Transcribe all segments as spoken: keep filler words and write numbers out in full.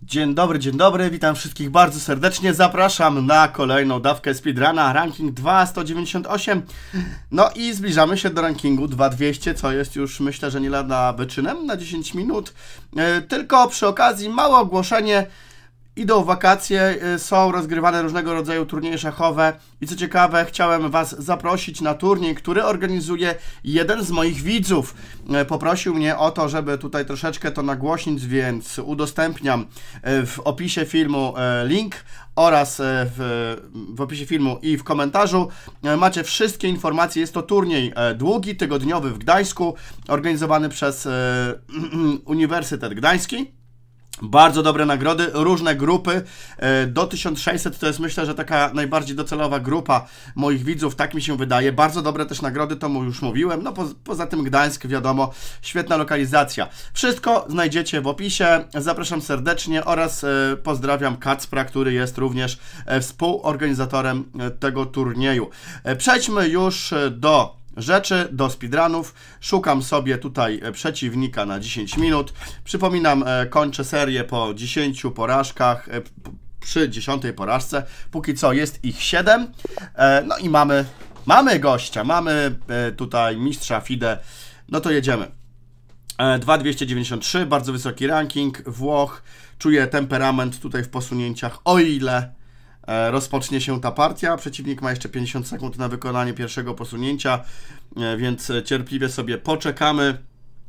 Dzień dobry, dzień dobry, witam wszystkich bardzo serdecznie, zapraszam na kolejną dawkę speedruna, ranking dwa sto dziewięćdziesiąt osiem, no i zbliżamy się do rankingu dwa dwieście, co jest już myślę, że nie lada wyczynem na dziesięć minut, yy, tylko przy okazji małe ogłoszenie. Idą wakacje, są rozgrywane różnego rodzaju turnieje szachowe i co ciekawe, chciałem Was zaprosić na turniej, który organizuje jeden z moich widzów. Poprosił mnie o to, żeby tutaj troszeczkę to nagłośnić, więc udostępniam w opisie filmu link oraz w, w opisie filmu i w komentarzu macie wszystkie informacje. Jest to turniej długi, tygodniowy w Gdańsku, organizowany przez Uniwersytet Gdański. Bardzo dobre nagrody, różne grupy, do tysiąc sześćset to jest myślę, że taka najbardziej docelowa grupa moich widzów, tak mi się wydaje. Bardzo dobre też nagrody, to mu już mówiłem, no po, poza tym Gdańsk, wiadomo, świetna lokalizacja. Wszystko znajdziecie w opisie, zapraszam serdecznie oraz pozdrawiam Kacpra, który jest również współorganizatorem tego turnieju. Przejdźmy już do rzeczy, do speedrunów. Szukam sobie tutaj przeciwnika na dziesięć minut. Przypominam, kończę serię po dziesięciu porażkach, przy dziesiątej porażce. Póki co jest ich siedem. No i mamy, mamy gościa, mamy tutaj mistrza FIDE. No to jedziemy. dwa dwieście dziewięćdziesiąt trzy, bardzo wysoki ranking, Włoch. Czuję temperament tutaj w posunięciach, o ile rozpocznie się ta partia. Przeciwnik ma jeszcze pięćdziesiąt sekund na wykonanie pierwszego posunięcia, więc cierpliwie sobie poczekamy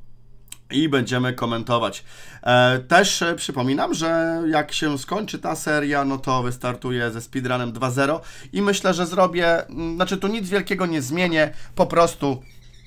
i będziemy komentować. Też przypominam, że jak się skończy ta seria, no to wystartuję ze speedrunem dwa zero i myślę, że zrobię, znaczy tu nic wielkiego nie zmienię, po prostu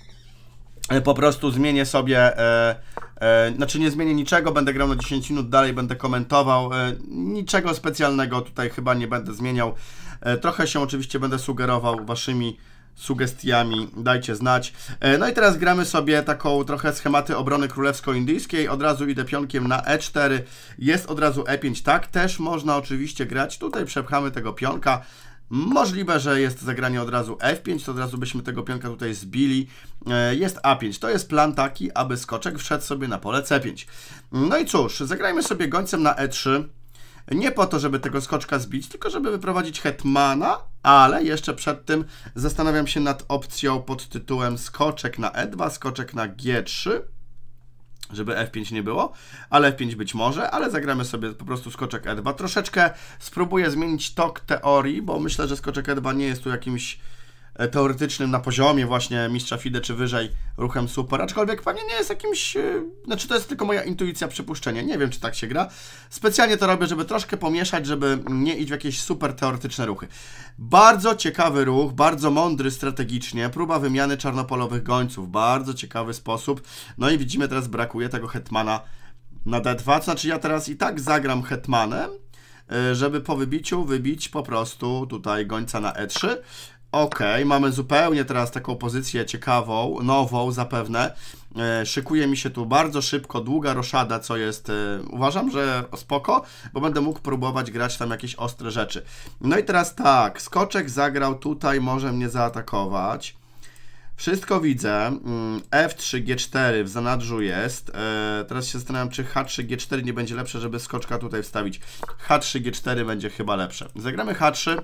po prostu zmienię sobie, e, e, znaczy nie zmienię niczego, będę grał na dziesięć minut, dalej będę komentował, e, niczego specjalnego tutaj chyba nie będę zmieniał, e, trochę się oczywiście będę sugerował waszymi sugestiami, dajcie znać. E, no i teraz gramy sobie taką trochę schematy obrony królewsko-indyjskiej, od razu idę pionkiem na e cztery, jest od razu e pięć, tak, też można oczywiście grać, tutaj przepchamy tego pionka. Możliwe, że jest zagranie od razu f pięć, to od razu byśmy tego pionka tutaj zbili. Jest a pięć. To jest plan taki, aby skoczek wszedł sobie na pole c pięć. No i cóż, zagrajmy sobie gońcem na e trzy. Nie po to, żeby tego skoczka zbić, tylko żeby wyprowadzić hetmana, ale jeszcze przed tym zastanawiam się nad opcją pod tytułem skoczek na e dwa, skoczek na g trzy. Żeby f pięć nie było, ale f pięć być może, ale zagramy sobie po prostu skoczek e dwa. Troszeczkę spróbuję zmienić tok teorii, bo myślę, że skoczek e dwa nie jest tu jakimś teoretycznym na poziomie właśnie mistrza FIDE czy wyżej ruchem super, aczkolwiek pewnie nie jest jakimś, znaczy to jest tylko moja intuicja, przypuszczenie, nie wiem czy tak się gra. Specjalnie to robię, żeby troszkę pomieszać, żeby nie iść w jakieś super teoretyczne ruchy. Bardzo ciekawy ruch, bardzo mądry strategicznie, próba wymiany czarnopolowych gońców, bardzo ciekawy sposób. No i widzimy, teraz brakuje tego hetmana na d dwa, to znaczy ja teraz i tak zagram hetmanem, żeby po wybiciu wybić po prostu tutaj gońca na e trzy. Ok, mamy zupełnie teraz taką pozycję ciekawą, nową zapewne. E, szykuje mi się tu bardzo szybko długa roszada, co jest, e, uważam, że spoko, bo będę mógł próbować grać tam jakieś ostre rzeczy. No i teraz tak, skoczek zagrał tutaj, może mnie zaatakować. Wszystko widzę. f trzy, g cztery w zanadrzu jest. E, teraz się zastanawiam, czy h trzy, g cztery nie będzie lepsze, żeby skoczka tutaj wstawić. h trzy, g cztery będzie chyba lepsze. Zagramy h trzy.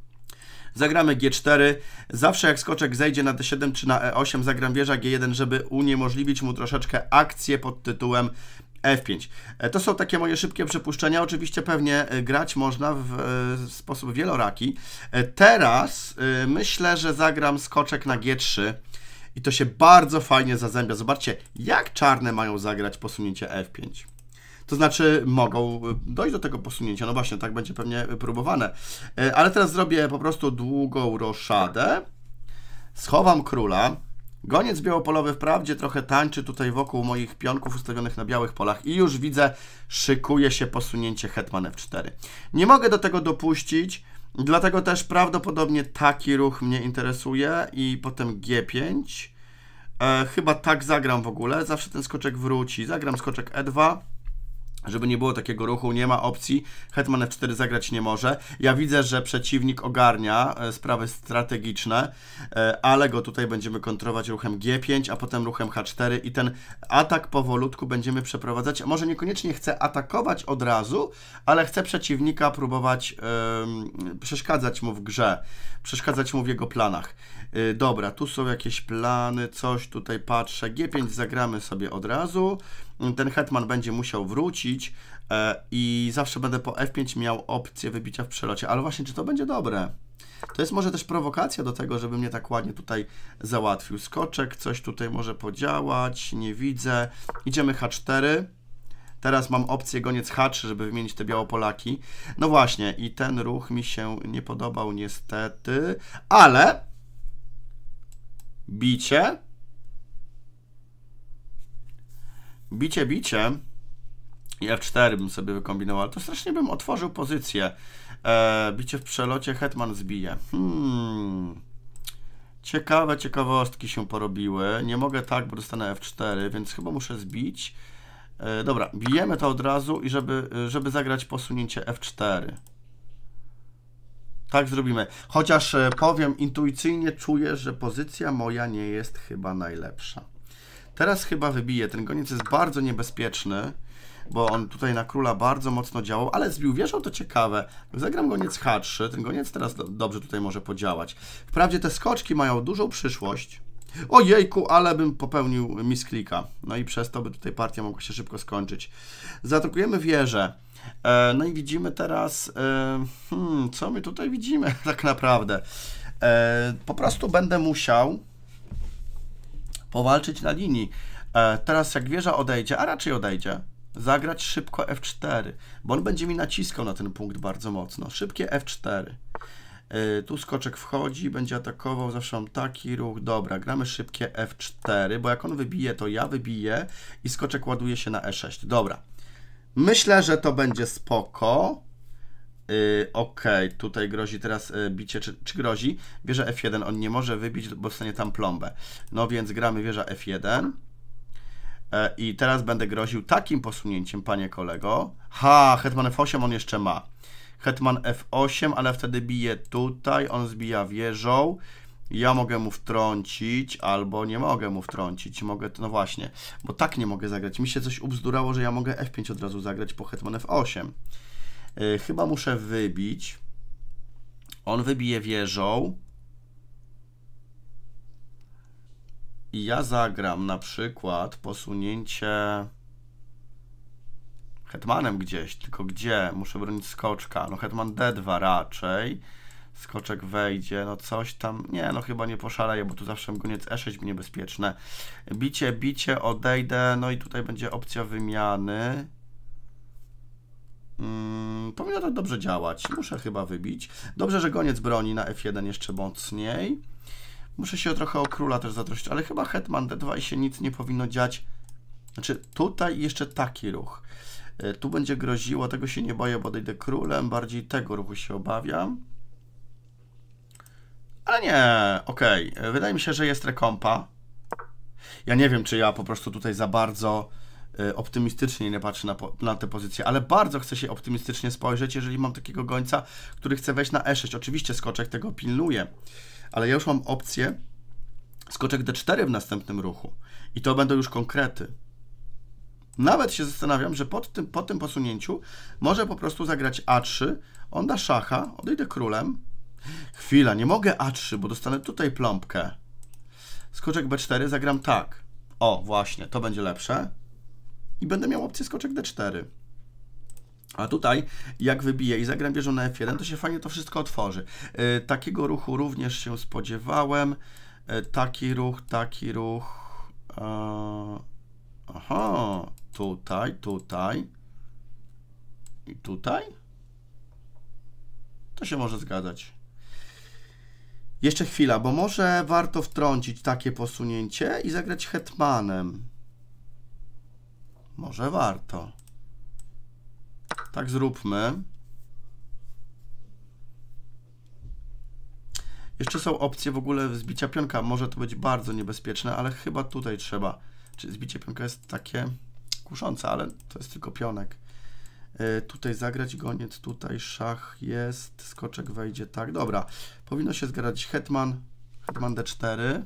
Zagramy g cztery, zawsze jak skoczek zejdzie na d siedem czy na e osiem, zagram wieża g jeden, żeby uniemożliwić mu troszeczkę akcję pod tytułem f pięć. To są takie moje szybkie przypuszczenia, oczywiście pewnie grać można w, w sposób wieloraki. Teraz myślę, że zagram skoczek na g trzy i to się bardzo fajnie zazębia. Zobaczcie, jak czarne mają zagrać posunięcie f pięć. To znaczy mogą dojść do tego posunięcia, no właśnie, tak będzie pewnie próbowane. Ale teraz zrobię po prostu długą roszadę, schowam króla, goniec białopolowy wprawdzie trochę tańczy tutaj wokół moich pionków ustawionych na białych polach i już widzę, szykuje się posunięcie hetman f cztery. Nie mogę do tego dopuścić, dlatego też prawdopodobnie taki ruch mnie interesuje i potem g pięć. E, chyba tak zagram w ogóle, zawsze ten skoczek wróci, zagram skoczek e dwa. Żeby nie było takiego ruchu, nie ma opcji, hetman F cztery zagrać nie może. Ja widzę, że przeciwnik ogarnia e, sprawy strategiczne, e, ale go tutaj będziemy kontrolować ruchem G pięć, a potem ruchem H cztery i ten atak powolutku będziemy przeprowadzać. Może niekoniecznie chcę atakować od razu, ale chcę przeciwnika próbować e, przeszkadzać mu w grze, przeszkadzać mu w jego planach. E, dobra, tu są jakieś plany, coś tutaj patrzę. G pięć zagramy sobie od razu. Ten hetman będzie musiał wrócić e, i zawsze będę po F pięć miał opcję wybicia w przelocie. Ale właśnie, czy to będzie dobre? To jest może też prowokacja do tego, żeby mnie tak ładnie tutaj załatwił. Skoczek, coś tutaj może podziałać, nie widzę. Idziemy H cztery. Teraz mam opcję goniec H trzy, żeby wymienić te Białopolaki. No właśnie, i ten ruch mi się nie podobał niestety, ale bicie. Bicie, bicie i F cztery bym sobie wykombinował, ale to strasznie bym otworzył pozycję. E, bicie w przelocie, hetman zbije. Hmm. Ciekawe ciekawostki się porobiły. Nie mogę tak, bo dostanę F cztery, więc chyba muszę zbić. E, dobra, bijemy to od razu i żeby, żeby zagrać posunięcie F cztery. Tak zrobimy. Chociaż e, powiem, intuicyjnie czuję, że pozycja moja nie jest chyba najlepsza. Teraz chyba wybiję. Ten goniec jest bardzo niebezpieczny, bo on tutaj na króla bardzo mocno działał, ale zbił wieżą, to ciekawe. Zagram goniec H trzy, ten goniec teraz do, dobrze tutaj może podziałać. Wprawdzie te skoczki mają dużą przyszłość. Ojejku, ale bym popełnił misklika. No i przez to by tutaj partia mogła się szybko skończyć. Zaatakujemy wieżę. E, no i widzimy teraz... E, hmm, co my tutaj widzimy tak naprawdę? E, po prostu będę musiał powalczyć na linii. E, teraz jak wieża odejdzie, a raczej odejdzie, zagrać szybko F cztery, bo on będzie mi naciskał na ten punkt bardzo mocno. Szybkie F cztery. E, tu skoczek wchodzi, będzie atakował, zawsze mam taki ruch. Dobra, gramy szybkie F cztery, bo jak on wybije, to ja wybiję i skoczek ładuje się na E sześć. Dobra. Myślę, że to będzie spoko. Yy, ok, tutaj grozi teraz yy, bicie, czy, czy grozi? Wieża F jeden, on nie może wybić, bo dostanie tam plombę. No więc gramy wieża F jeden. Yy, I teraz będę groził takim posunięciem, panie kolego. Ha, hetman F osiem on jeszcze ma. Hetman F osiem, ale wtedy bije tutaj, on zbija wieżą. Ja mogę mu wtrącić, albo nie mogę mu wtrącić. Mogę, no właśnie, bo tak nie mogę zagrać. Mi się coś ubzdurało, że ja mogę F pięć od razu zagrać po hetman F osiem. Yy, chyba muszę wybić. On wybije wieżą. I ja zagram na przykład posunięcie hetmanem gdzieś, tylko gdzie? Muszę bronić skoczka. No hetman D dwa raczej. Skoczek wejdzie, no coś tam. Nie, no chyba nie poszaleję, bo tu zawsze goniec E sześć niebezpieczne. Bicie, bicie, odejdę. No i tutaj będzie opcja wymiany. Hmm, powinno to dobrze działać. Muszę chyba wybić. Dobrze, że goniec broni na F jeden jeszcze mocniej. Muszę się trochę o króla też zatroszczyć, ale chyba hetman D dwa i się nic nie powinno dziać. Znaczy tutaj jeszcze taki ruch. Tu będzie groziło, tego się nie boję, bo odejdę królem. Bardziej tego ruchu się obawiam. Ale nie, okej. Okay. Wydaje mi się, że jest rekompa. Ja nie wiem, czy ja po prostu tutaj za bardzo optymistycznie nie patrzę na, na tę pozycję, ale bardzo chcę się optymistycznie spojrzeć, jeżeli mam takiego gońca, który chce wejść na E sześć. Oczywiście skoczek tego pilnuje, ale ja już mam opcję skoczek D cztery w następnym ruchu i to będą już konkrety. Nawet się zastanawiam, że pod tym, po tym posunięciu może po prostu zagrać A trzy, on da szacha, odejdę królem. Chwila, nie mogę A trzy, bo dostanę tutaj plombkę. Skoczek B cztery, zagram tak. O, właśnie, to będzie lepsze. I będę miał opcję skoczek D cztery. A tutaj, jak wybiję i zagram wieżą na F jeden, to się fajnie to wszystko otworzy. Yy, takiego ruchu również się spodziewałem. Yy, taki ruch, taki ruch. Yy, aha, tutaj, tutaj. I tutaj? To się może zgadzać. Jeszcze chwila, bo może warto wtrącić takie posunięcie i zagrać hetmanem. Może warto. Tak zróbmy. Jeszcze są opcje w ogóle zbicia pionka. Może to być bardzo niebezpieczne, ale chyba tutaj trzeba. Czy zbicie pionka jest takie kuszące, ale to jest tylko pionek. Yy, tutaj zagrać goniec, tutaj szach jest, skoczek wejdzie, tak, dobra. Powinno się zgrać hetman, hetman d cztery.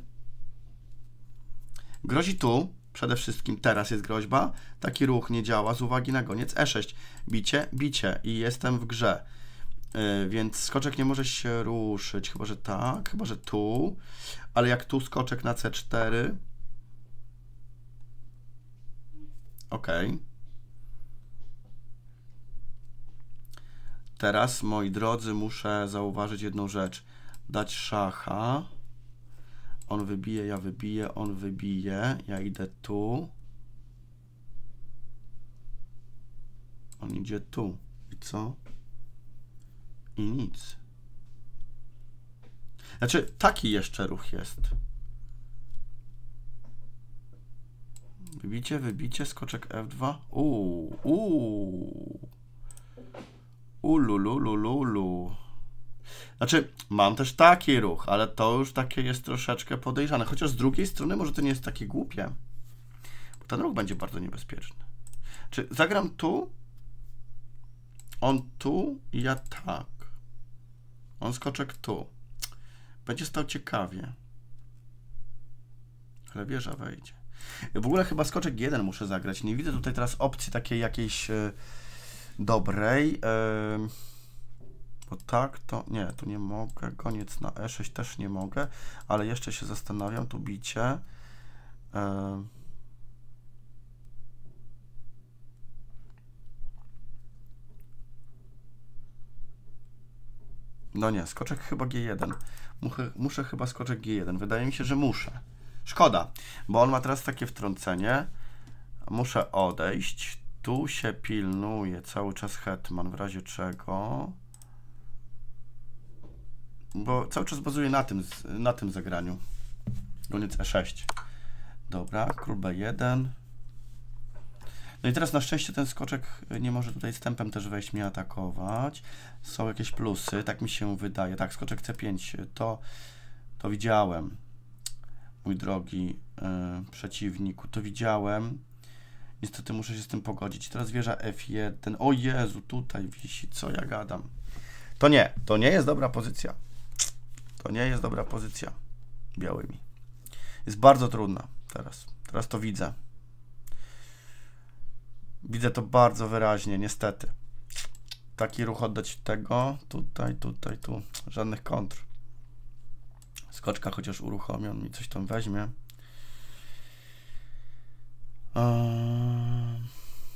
Grozi tu, przede wszystkim teraz jest groźba. Taki ruch nie działa z uwagi na goniec e sześć. Bicie, bicie i jestem w grze. Yy, więc skoczek nie może się ruszyć, chyba że tak, chyba że tu. Ale jak tu skoczek na c cztery. Ok. Teraz, moi drodzy, muszę zauważyć jedną rzecz. Dać szacha. On wybije, ja wybiję, on wybije. Ja idę tu. On idzie tu. I co? I nic. Znaczy, taki jeszcze ruch jest. Wybicie, wybicie, skoczek f dwa. Uuu, uuu. Ululululu. Znaczy, mam też taki ruch, ale to już takie jest troszeczkę podejrzane. Chociaż z drugiej strony może to nie jest takie głupie. Bo ten ruch będzie bardzo niebezpieczny. Czy zagram tu? On tu i ja tak. On skoczek tu. Będzie stał ciekawie. Ale wieża wejdzie. W ogóle chyba skoczek jeden muszę zagrać. Nie widzę tutaj teraz opcji takiej jakiejś e, dobrej. E, bo tak, to nie, tu nie mogę. Goniec na e sześć też nie mogę. Ale jeszcze się zastanawiam. Tu bicie. E, no nie, skoczek chyba g jeden. Muszę, muszę chyba skoczek g jeden. Wydaje mi się, że muszę. Szkoda, bo on ma teraz takie wtrącenie. Muszę odejść. Tu się pilnuje cały czas hetman, w razie czego. Bo cały czas bazuje na tym, na tym zagraniu. Goniec e sześć. Dobra, król b jeden. No i teraz na szczęście ten skoczek nie może tutaj z tempem też wejść mnie atakować. Są jakieś plusy, tak mi się wydaje. Tak, skoczek c pięć, to, to widziałem. Mój drogi yy, przeciwniku, to widziałem. Niestety muszę się z tym pogodzić. Teraz wieża f jeden. O Jezu, tutaj wisi, co ja gadam. To nie, to nie jest dobra pozycja. To nie jest dobra pozycja białymi. Jest bardzo trudna teraz. Teraz to widzę. Widzę to bardzo wyraźnie, niestety. Taki ruch oddać tego, tutaj, tutaj, tu. Żadnych kontr. Skoczka chociaż uruchomi, on mi coś tam weźmie. Eee...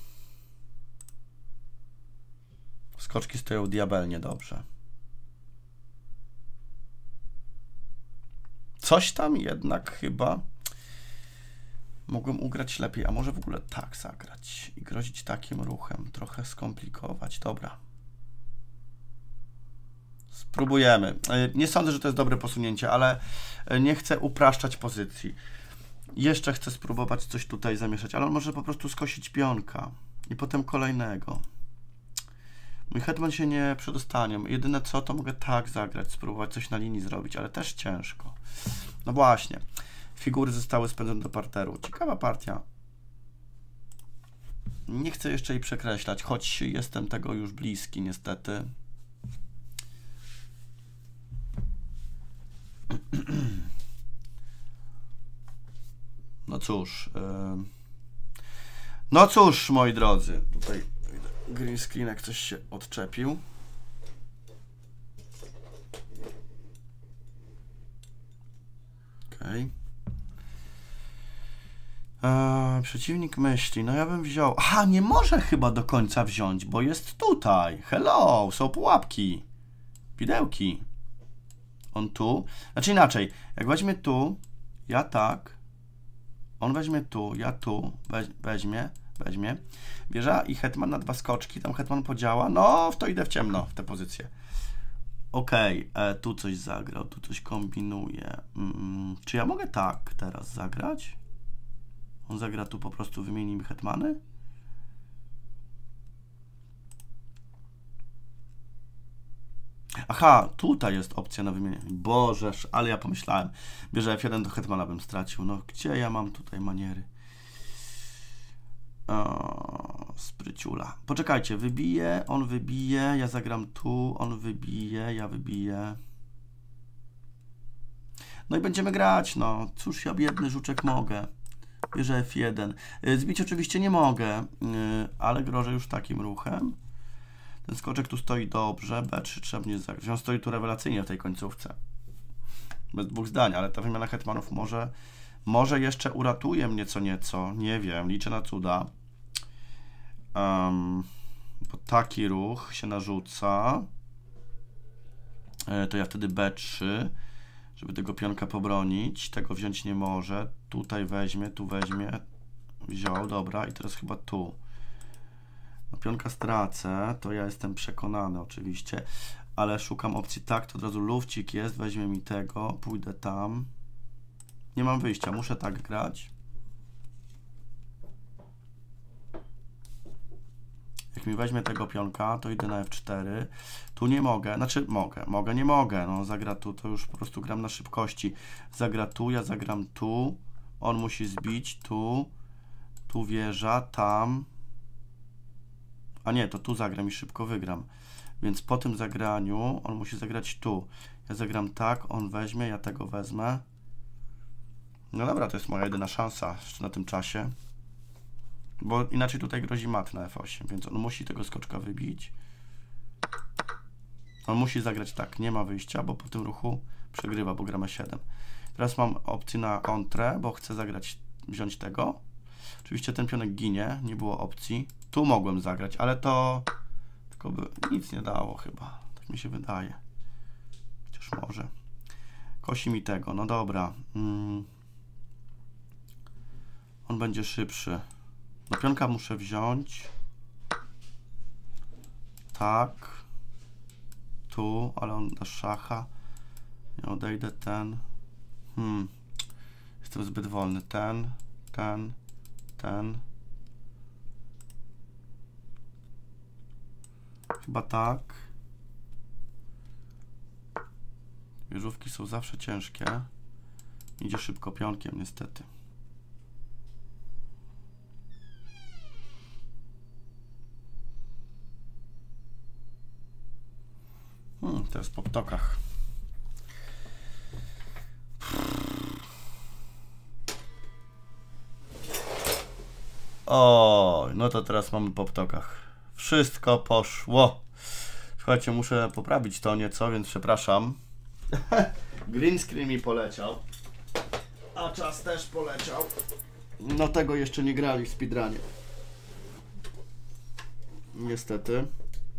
Skoczki stoją diabelnie dobrze. Coś tam jednak chyba mogłem ugrać lepiej, a może w ogóle tak zagrać i grozić takim ruchem, trochę skomplikować. Dobra. Spróbujemy. Nie sądzę, że to jest dobre posunięcie, ale nie chcę upraszczać pozycji. Jeszcze chcę spróbować coś tutaj zamieszać, ale on może po prostu skosić pionka i potem kolejnego. Mój hetman się nie przedostanie. Jedyne co, to mogę tak zagrać, spróbować coś na linii zrobić, ale też ciężko. No właśnie. Figury zostały spędzone do parteru. Ciekawa partia. Nie chcę jeszcze jej przekreślać, choć jestem tego już bliski, niestety. No cóż. Yy... No cóż, moi drodzy. Tutaj green screen jak coś się odczepił. Okej. Okay. Przeciwnik myśli, no ja bym wziął... Aha, nie może chyba do końca wziąć, bo jest tutaj. Hello, są pułapki. Widełki. On tu. Znaczy inaczej, jak weźmie tu, ja tak, on weźmie tu, ja tu, weź, weźmie, weźmie, wieża i hetman na dwa skoczki, tam hetman podziała, no w to idę w ciemno, w tę pozycję. Okej, okay, tu coś zagrał, tu coś kombinuje. Mm, czy ja mogę tak teraz zagrać? On zagra tu po prostu, wymieni mi hetmany? Aha, tutaj jest opcja na wymienienie. Bożeż, ale ja pomyślałem, bierze f jeden do hetmana bym stracił. No gdzie ja mam tutaj maniery? O, spryciula. Poczekajcie, wybije, on wybije, ja zagram tu, on wybije, ja wybiję. No i będziemy grać, no. Cóż ja biedny żuczek mogę. Bierze F jeden. Zbić oczywiście nie mogę, ale grożę już takim ruchem. Ten skoczek tu stoi dobrze, B trzy trzeba nie zagrać. On stoi tu rewelacyjnie w tej końcówce. Bez dwóch zdań, ale ta wymiana hetmanów może, może jeszcze uratuje mnie co nieco. Nie wiem, liczę na cuda. Um, bo taki ruch się narzuca. To ja wtedy B trzy, żeby tego pionka pobronić. Tego wziąć nie może. Tutaj weźmie, tu weźmie. Wziął, dobra. I teraz chyba tu. No, pionka stracę, to ja jestem przekonany oczywiście. Ale szukam opcji tak, to od razu lufcik jest. Weźmie mi tego, pójdę tam. Nie mam wyjścia, muszę tak grać. Jak mi weźmie tego pionka, to idę na F cztery. Tu nie mogę, znaczy mogę, mogę, nie mogę. No zagra tu, to już po prostu gram na szybkości. Zagra tu, ja zagram tu. On musi zbić tu. Tu wieża, tam. A nie, to tu zagram i szybko wygram. Więc po tym zagraniu on musi zagrać tu. Ja zagram tak, on weźmie, ja tego wezmę. No dobra, to jest moja jedyna szansa jeszcze na tym czasie. Bo inaczej tutaj grozi mat na F osiem, więc on musi tego skoczka wybić. On musi zagrać tak, nie ma wyjścia, bo po tym ruchu przegrywa, bo gramy siedem. Teraz mam opcję na kontrę, bo chcę zagrać, wziąć tego. Oczywiście ten pionek ginie, nie było opcji. Tu mogłem zagrać, ale to tylko by nic nie dało chyba. Tak mi się wydaje. Chociaż może. Kosi mi tego, no dobra. Hmm. On będzie szybszy. No pionka muszę wziąć. Tak. Tu, ale on da szacha. Nie odejdę ten. Hmm. Jestem zbyt wolny. Ten, ten, ten. Chyba tak. Wieżówki są zawsze ciężkie. Idzie szybko pionkiem niestety. Hmm, teraz po ptokach. O, no to teraz mamy po ptokach. Wszystko poszło. Słuchajcie, muszę poprawić to nieco, więc przepraszam. Green screen mi poleciał. A czas też poleciał. No tego jeszcze nie grali w speedrunie. Niestety.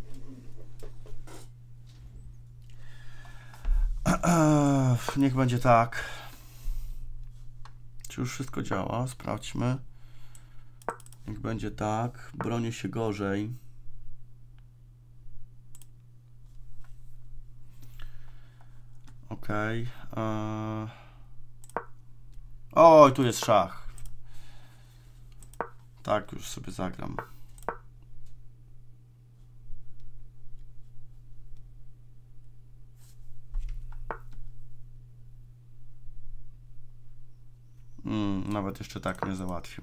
Niech będzie tak. Czy już wszystko działa? Sprawdźmy. Niech będzie tak. Bronię się gorzej. Ok. Eee... Oj, tu jest szach. Tak, już sobie zagram. Hmm, nawet jeszcze tak mnie załatwił.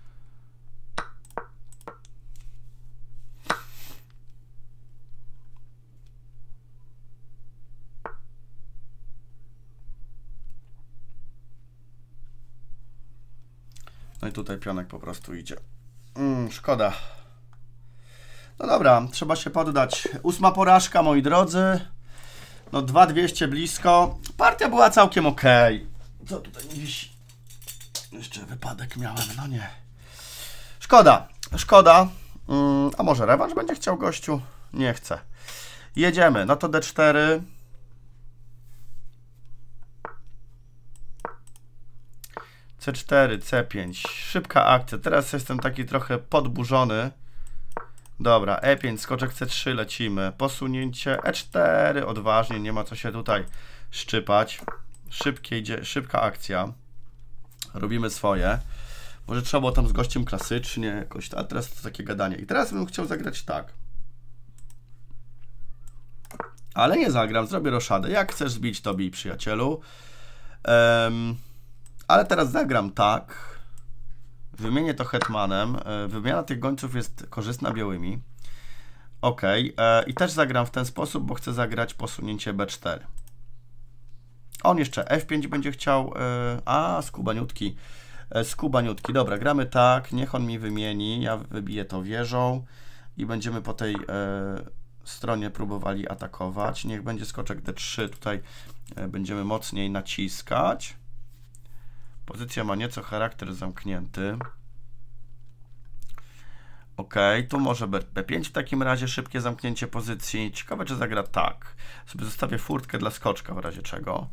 No i tutaj pionek po prostu idzie. Mm, szkoda. No dobra, trzeba się poddać. Ósma porażka, moi drodzy. No dwa dwieście blisko. Partia była całkiem ok. Co tutaj nie wisi? Jeszcze wypadek miałem, no nie. Szkoda, szkoda. Mm, a może rewanż będzie chciał gościu? Nie chce. Jedziemy, no to D cztery. C cztery, C pięć. Szybka akcja. Teraz jestem taki trochę podburzony. Dobra, E pięć, skoczek C trzy, lecimy. Posunięcie E cztery, odważnie, nie ma co się tutaj szczypać. Szybkie idzie, szybka akcja. Robimy swoje. Może trzeba było tam z gościem klasycznie jakoś, a teraz to takie gadanie. I teraz bym chciał zagrać tak. Ale nie zagram, zrobię roszadę. Jak chcesz zbić, to bij, przyjacielu. Um, ale teraz zagram tak. Wymienię to hetmanem. Wymiana tych gońców jest korzystna białymi. Ok. I też zagram w ten sposób, bo chcę zagrać posunięcie B cztery. On jeszcze F pięć będzie chciał. A, skubaniutki. Skubaniutki. Dobra, gramy tak. Niech on mi wymieni. Ja wybiję to wieżą. I będziemy po tej stronie próbowali atakować. Niech będzie skoczek D trzy. Tutaj będziemy mocniej naciskać. Pozycja ma nieco charakter zamknięty. Ok, tu może B pięć w takim razie, szybkie zamknięcie pozycji. Ciekawe, czy zagra tak. Sobie zostawię furtkę dla skoczka w razie czego.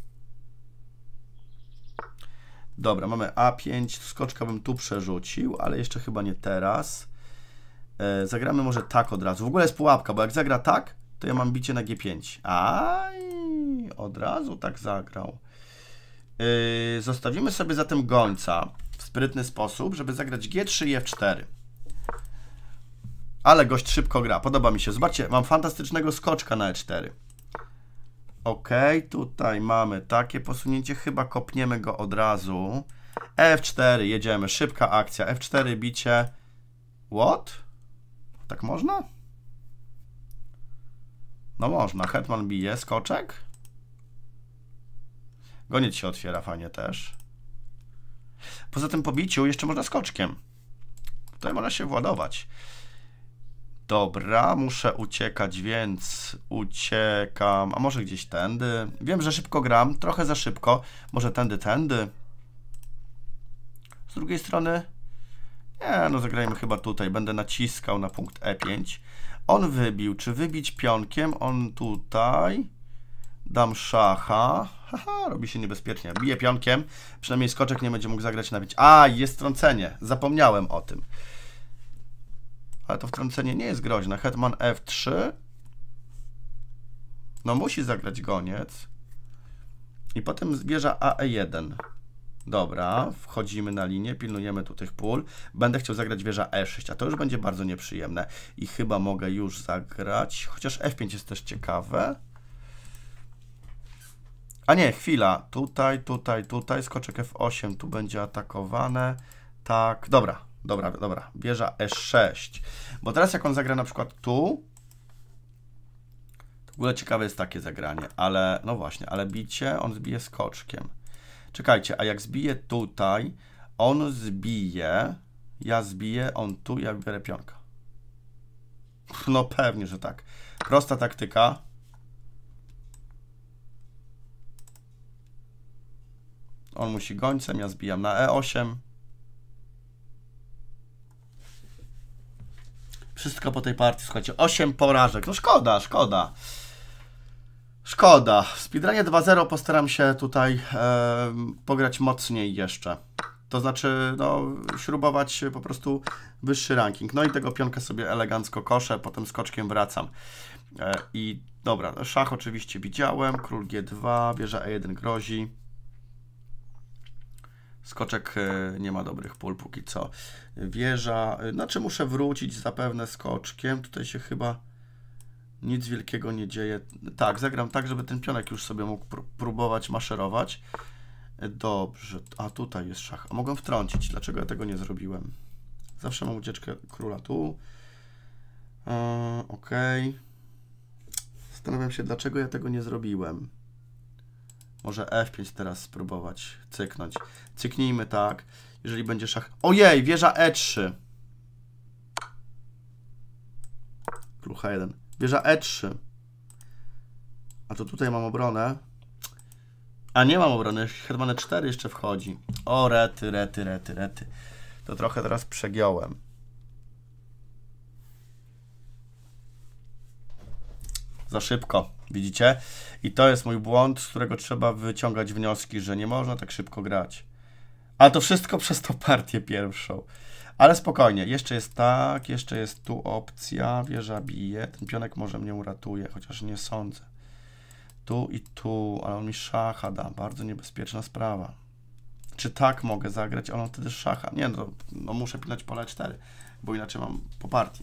Dobra, mamy A pięć, skoczka bym tu przerzucił, ale jeszcze chyba nie teraz. E, zagramy może tak od razu. W ogóle jest pułapka, bo jak zagra tak, to ja mam bicie na G pięć. Aj, od razu tak zagrał. Yy, zostawimy sobie zatem gońca w sprytny sposób, żeby zagrać G trzy i F cztery. Ale gość szybko gra, podoba mi się. Zobaczcie, mam fantastycznego skoczka na E cztery. Ok, tutaj mamy takie posunięcie, chyba kopniemy go od razu. F cztery, jedziemy, szybka akcja. F cztery bicie. What? Tak można? No można, hetman bije, skoczek. Goniec się otwiera fajnie też. Poza tym po biciu jeszcze można skoczkiem. Tutaj można się władować. Dobra, muszę uciekać, więc uciekam. A może gdzieś tędy? Wiem, że szybko gram, trochę za szybko. Może tędy, tędy. Z drugiej strony... Nie, no zagrajmy chyba tutaj. Będę naciskał na punkt E pięć. On wybił. Czy wybić pionkiem? On tutaj... Dam szacha. Haha, robi się niebezpiecznie. Bije pionkiem. Przynajmniej skoczek nie będzie mógł zagrać na bić. A, jest wtrącenie. Zapomniałem o tym. Ale to wtrącenie nie jest groźne. Hetman F trzy. No musi zagrać goniec. I potem wieża A E jeden. Dobra, wchodzimy na linię, pilnujemy tu tych pól. Będę chciał zagrać wieża E sześć, a to już będzie bardzo nieprzyjemne. I chyba mogę już zagrać. Chociaż F pięć jest też ciekawe. A nie, chwila. Tutaj, tutaj, tutaj. Skoczek F osiem tu będzie atakowane. Tak, dobra, dobra, dobra. Wieża E sześć. Bo teraz jak on zagra na przykład tu, to w ogóle ciekawe jest takie zagranie, ale no właśnie, ale bicie on zbije skoczkiem. Czekajcie, a jak zbije tutaj, on zbije, ja zbiję, on tu, ja biorę pionka. No pewnie, że tak. Prosta taktyka. On musi gońcem, ja zbijam na E osiem. Wszystko po tej partii, słuchajcie, osiem porażek. No szkoda, szkoda. Szkoda. W speedrunie dwa zero postaram się tutaj e, pograć mocniej jeszcze. To znaczy, no, śrubować po prostu wyższy ranking. No i tego pionka sobie elegancko koszę, potem skoczkiem wracam. E, I dobra, szach oczywiście widziałem, król G dwa, wieża E jeden grozi. Skoczek nie ma dobrych pól póki co. Wieża, znaczy muszę wrócić zapewne skoczkiem. Tutaj się chyba nic wielkiego nie dzieje. Tak, zagram tak, żeby ten pionek już sobie mógł pr próbować maszerować. Dobrze, a tutaj jest szach. A mogłem wtrącić, dlaczego ja tego nie zrobiłem? Zawsze mam ucieczkę króla tu. Yy, ok. Zastanawiam się, dlaczego ja tego nie zrobiłem. Może F pięć teraz spróbować cyknąć. Cyknijmy tak. Jeżeli będzie szach... Ojej, wieża E trzy. Król H jeden. Wieża E trzy. A to tutaj mam obronę. A nie mam obrony. Hetman E cztery jeszcze wchodzi. O, rety, rety, rety, rety. To trochę teraz przegiąłem. Za szybko, widzicie? I to jest mój błąd, z którego trzeba wyciągać wnioski, że nie można tak szybko grać. Ale to wszystko przez tą partię pierwszą. Ale spokojnie, jeszcze jest tak, jeszcze jest tu opcja, wieża bije, ten pionek może mnie uratuje, chociaż nie sądzę. Tu i tu, ale on mi szacha da, bardzo niebezpieczna sprawa. Czy tak mogę zagrać? On wtedy szacha. Nie, no, no muszę pilnać pola cztery, bo inaczej mam po partii.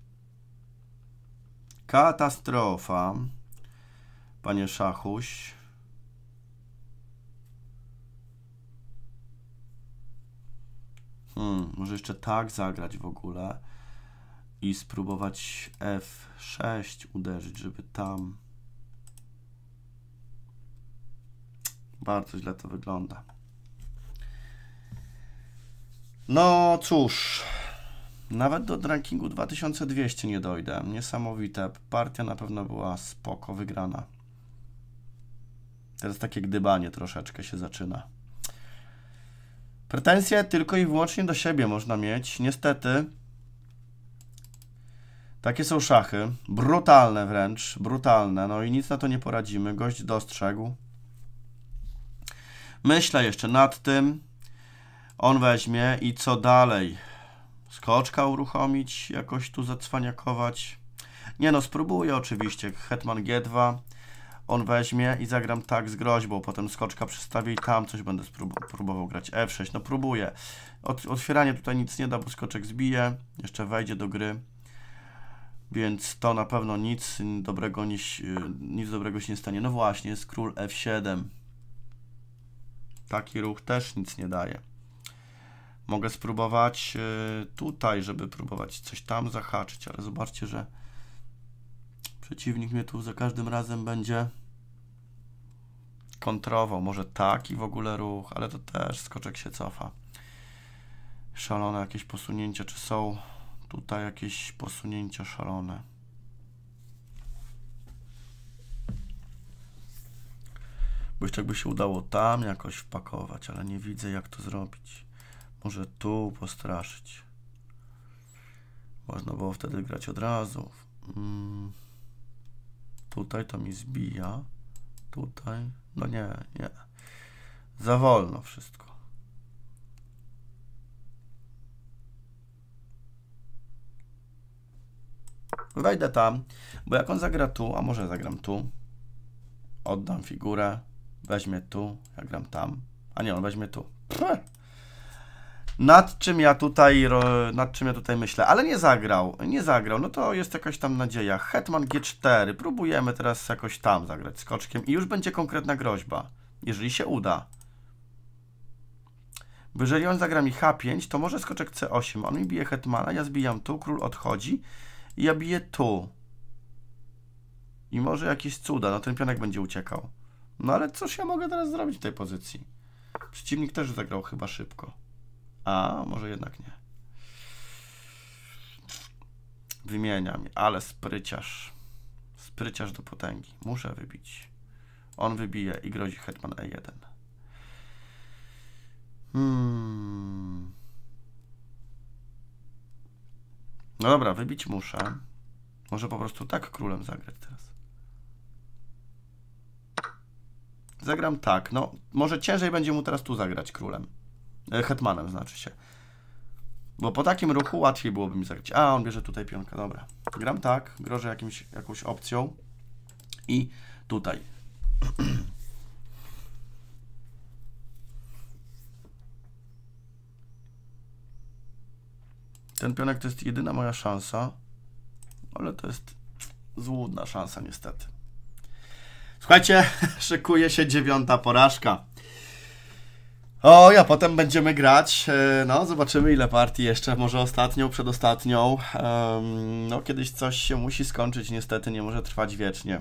Katastrofa, panie szachuś. Hmm, może jeszcze tak zagrać w ogóle i spróbować F sześć uderzyć, żeby tam... Bardzo źle to wygląda. No cóż, nawet do rankingu dwa tysiące dwieście nie dojdę. Niesamowite. Partia na pewno była spoko wygrana. Teraz takie gdybanie troszeczkę się zaczyna. Pretensje tylko i wyłącznie do siebie można mieć. Niestety. Takie są szachy. Brutalne wręcz. Brutalne. No i nic na to nie poradzimy. Gość dostrzegł. Myślę jeszcze nad tym. On weźmie i co dalej? Skoczka uruchomić, jakoś tu zacwaniakować. Nie no, spróbuję oczywiście. Hetman G dwa. On weźmie i zagram tak z groźbą. Potem skoczka przystawię i tam coś będę próbował grać. F sześć, no próbuję. Ot otwieranie tutaj nic nie da, bo skoczek zbije. Jeszcze wejdzie do gry. Więc to na pewno nic dobrego, nie, nic dobrego się nie stanie. No właśnie, jest król F siedem. Taki ruch też nic nie daje. Mogę spróbować tutaj, żeby próbować coś tam zahaczyć, ale zobaczcie, że przeciwnik mnie tu za każdym razem będzie kontrował. Może taki w ogóle ruch, ale to też skoczek się cofa. Szalone jakieś posunięcia, czy są tutaj jakieś posunięcia szalone? Bo jeszcze jakby się udało tam jakoś wpakować, ale nie widzę, jak to zrobić. Może tu postraszyć. Można było wtedy grać od razu. Hmm. Tutaj to mi zbija. Tutaj. No nie, nie. Za wolno wszystko. Wejdę tam, bo jak on zagra tu, a może zagram tu, oddam figurę, weźmie tu, ja gram tam, a nie, on weźmie tu. Pff. Nad czym ja tutaj, nad czym ja tutaj myślę, ale nie zagrał, nie zagrał, no to jest jakaś tam nadzieja. Hetman G cztery, próbujemy teraz jakoś tam zagrać skoczkiem i już będzie konkretna groźba, jeżeli się uda. Bo jeżeli on zagra mi H pięć, to może skoczek C osiem, on mi bije hetmana, ja zbijam tu, król odchodzi i ja biję tu. I może jakieś cuda, no ten pionek będzie uciekał. No ale cóż ja mogę teraz zrobić w tej pozycji? Przeciwnik też zagrał chyba szybko. A, może jednak nie. Wymienia mnie, ale spryciarz. Spryciarz do potęgi. Muszę wybić. On wybije i grozi hetman E jeden. Hmm. No dobra, wybić muszę. Może po prostu tak królem zagrać teraz. Zagram tak. No, może ciężej będzie mu teraz tu zagrać królem. E, hetmanem znaczy się. Bo po takim ruchu łatwiej byłoby mi zagrać. A, on bierze tutaj pionkę. Dobra. Gram tak. Grożę jakimś, jakąś opcją. I tutaj. Ten pionek to jest jedyna moja szansa. Ale to jest złudna szansa niestety. Słuchajcie, szykuje się dziewiąta porażka. O, ja potem będziemy grać. No, zobaczymy ile partii jeszcze. Może ostatnią, przedostatnią. Um, no, kiedyś coś się musi skończyć. Niestety nie może trwać wiecznie.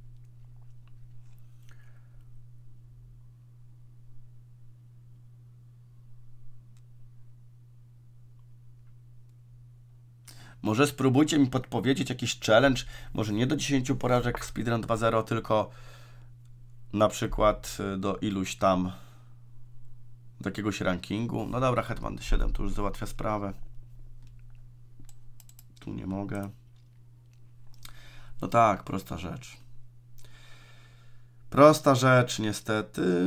Może spróbujcie mi podpowiedzieć jakiś challenge. Może nie do dziesięciu porażek speedrun dwa zero, tylko na przykład do iluś tam do jakiegoś rankingu. No dobra, hetman D siedem tu już załatwia sprawę. Tu nie mogę. No tak, prosta rzecz. Prosta rzecz, niestety.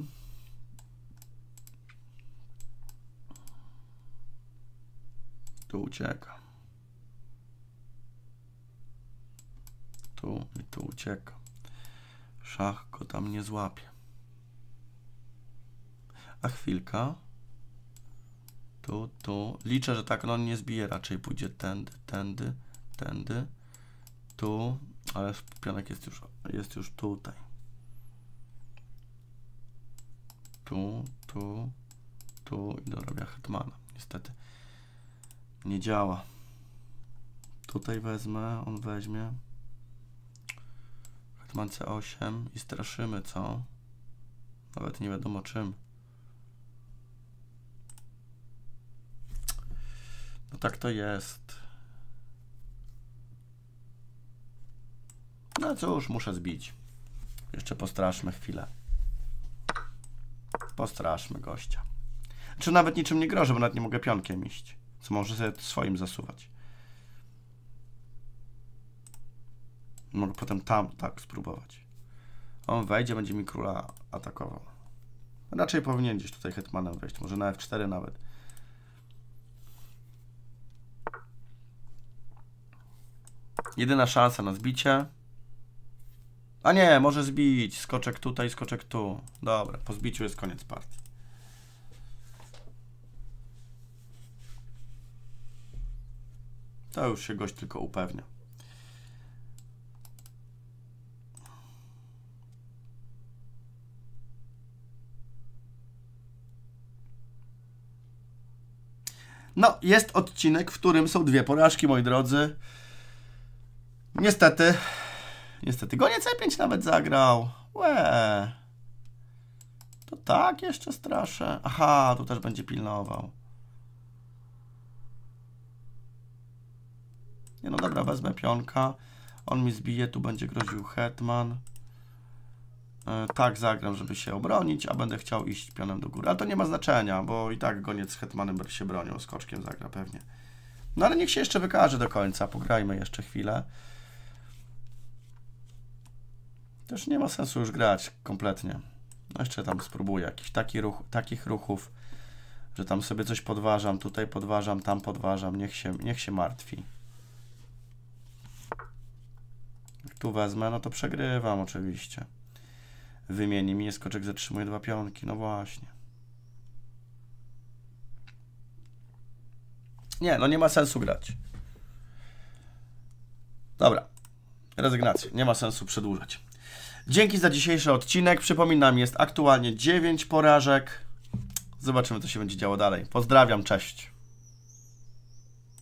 Tu ucieka. Tu i tu ucieka. Szach go tam nie złapie. A chwilka. Tu, tu. Liczę, że tak, no on nie zbije, raczej pójdzie tędy, tędy, tędy. Tu, ale pionek jest już, jest już tutaj. Tu, tu, tu i dorabia hetmana. niestety nie działa. Tutaj wezmę, on weźmie. Hetman C osiem i straszymy, co? Nawet nie wiadomo czym. No tak to jest. No cóż, muszę zbić. Jeszcze postraszmy chwilę. Postraszmy gościa. Czy nawet niczym nie grożę, bo nawet nie mogę pionkiem iść. Co może sobie swoim zasuwać. Mogę potem tam tak spróbować. On wejdzie, będzie mi króla atakował. Raczej powinien gdzieś tutaj hetmanem wejść. Może na F cztery nawet. Jedyna szansa na zbicie. A nie, może zbić. Skoczek tutaj, skoczek tu. Dobra, po zbiciu jest koniec partii. To już się gość tylko upewnia. No, jest odcinek, w którym są dwie porażki, moi drodzy. Niestety. Niestety. Goniec E pięć nawet zagrał. Łe. To tak jeszcze straszę. Aha, tu też będzie pilnował. Nie no dobra, wezmę pionka. On mi zbije, tu będzie groził hetman. E, tak zagram, żeby się obronić, a będę chciał iść pionem do góry. Ale to nie ma znaczenia, bo i tak goniec z hetmanem się bronią. Skoczkiem zagra pewnie. No ale niech się jeszcze wykaże do końca. Pograjmy jeszcze chwilę. Też nie ma sensu już grać kompletnie. No jeszcze tam spróbuję jakichś taki ruch, takich ruchów, że tam sobie coś podważam, tutaj podważam, tam podważam. Niech się, niech się martwi. Jak tu wezmę, no to przegrywam oczywiście. Wymieni mi, skoczek zatrzymuje dwa pionki. No właśnie. Nie, no nie ma sensu grać. Dobra. Rezygnacja. Nie ma sensu przedłużać. Dzięki za dzisiejszy odcinek. Przypominam, jest aktualnie dziewięć porażek. Zobaczymy, co się będzie działo dalej. Pozdrawiam, cześć.